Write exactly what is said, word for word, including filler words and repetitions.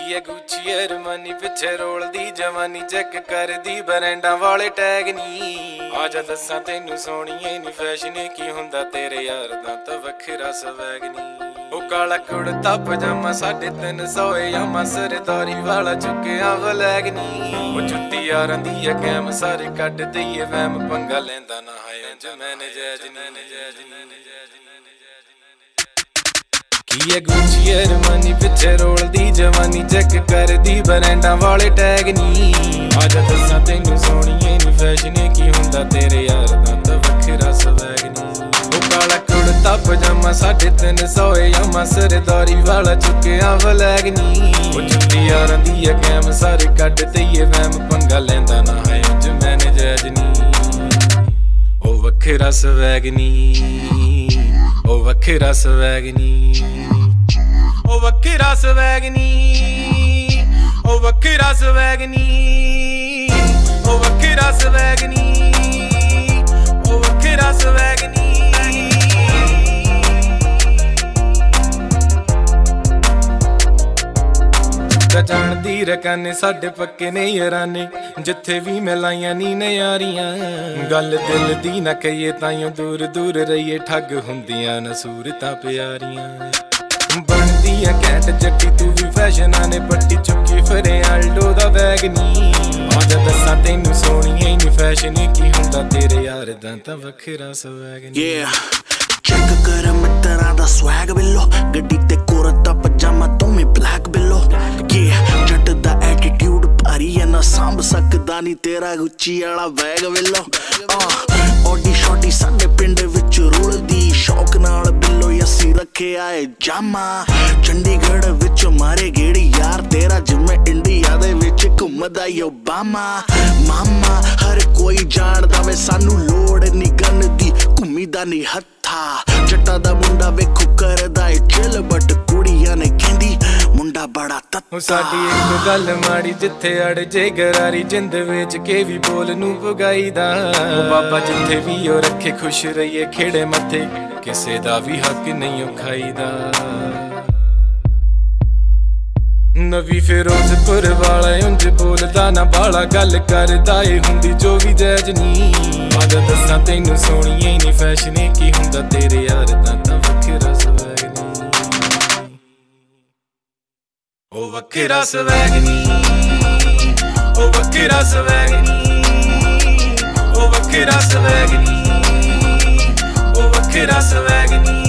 की है Gucci Armani पिछे रोल दी जवानी चेक कर दी ब्रांडा वाले टैग नी आजा दसा तेनू सोहणीए नी फैशन की हुंदा तेरे यार दा तां वखरा स्वैग नी ओ काला कुड़ता पजामा साढ़े तीन सौ यामा सरदारी वाला चुक्या वलैग नी ओ जुत्ती यारां दी है कैम सारे कट दईए वैम पंगा लेंदा ना है ज मैंने जैज नी जैज नी की है गुची अरमानी पिछे रोल दी जवानी चेक कर दी ब्रांडा वाले टैग नी आजा दसा तेनू सोहणीए नी फैशन की हुंदा तेरे यार दा तां वखरा स्वैग नी ओ काला कुड़ता पजामा साढ़े तीन सौ यामा सरदारी वाला चुक्या वलैग नी ओ जुत्ती यारां दी है कैम सारे कट दईए वैम पंगा लेंदा ना है ज मैंने जैज नी ओ वखरा स्वैग नी ओ वखरा स्वैग नी ओ वखरा स्वैग नी ओ वखरा स्वैग नी ओ वखरा स्वैग नी ओ वखरा स्वैग नी जान दी रकाने साडे पक्के ने याराने जिथे भी मिलाइयां नी नयारियां गल दिल दी ना कहिए ताइयों दूर दूर रहिए ठग हुंदियां न सूरतां प्यारियां बनदी है कैट जट्टी तू भी फैशनां ने पट्टी चुकी फिरे आल्डो दा बैग नी आजा दसा तेनू सोहणीए नी फैशन की हुंदा तेरे यार दा तां वखरा स्वैग नी चेक कर मित्तरां दा स्वैग बिल्लो गड्डी ते कुर्ता पजामा तुमी ब्लैक बिल्लो जट दा एटीट्यूड भारी है ना सांभ सकदा नी तेरा गुची वाला बैग बिल्लो ओडी शॉटी साडे पिंड विच रुलदी शौक नाल बिल्लो असी रखे आए जामा चंडीगढ़ विच मारे गेड़ी यार तेरा जिम्मे इंडिया दे विच घुमदा ओबामा मामा हर कोई जानदा वे सानू लोड़ नी गन दी घुमीदा नी हत्था जट्टा दा मुंडा वेखो करदा ए चिल बट कुड़ियां ने कहंदी मुंडा बड़ा तत्ता साडी एक गल माड़ी जिथे अड़ जे गरारी जिंद विच के भी बोल नू पुगाईदा बाबा जिथे भी ओ रखे खुश रहिए खेड़े मथे किसे दा भी हक नहीं खाईदा नवी फिरोजपुर वाला उंज बोलदा ना बाला गल करदा ए हुंदी जो भी जैज नी आजा दसा तेनू सोहणीए नी फैशन की हुंदा तेरे यार दा तां वखरा स्वैग नी ओ वखरा स्वैग नी ओ वखरा स्वैग नी ओ वखरा स्वैग नी ओ वखरा स्वैग नी